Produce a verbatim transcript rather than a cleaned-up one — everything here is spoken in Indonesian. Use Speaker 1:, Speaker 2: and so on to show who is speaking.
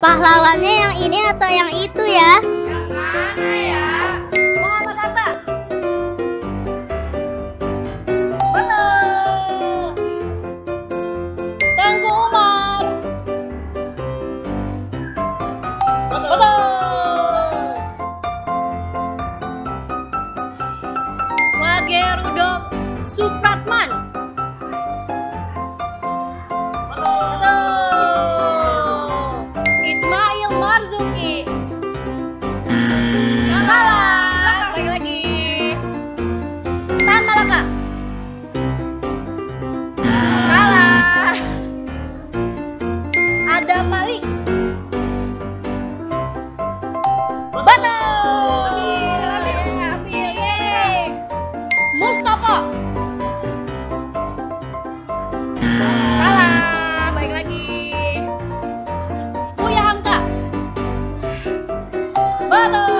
Speaker 1: Pahlawannya yang ini atau yang itu ya?
Speaker 2: Yang mana ya? Muhammad Hatta. Betul. Tengku Umar. Betul. Wagerudok Supratman. Ada Malik. Betul. Ambil, ambil, ye. Mustafa. Salah. Baik lagi. Buya Hamka. Betul.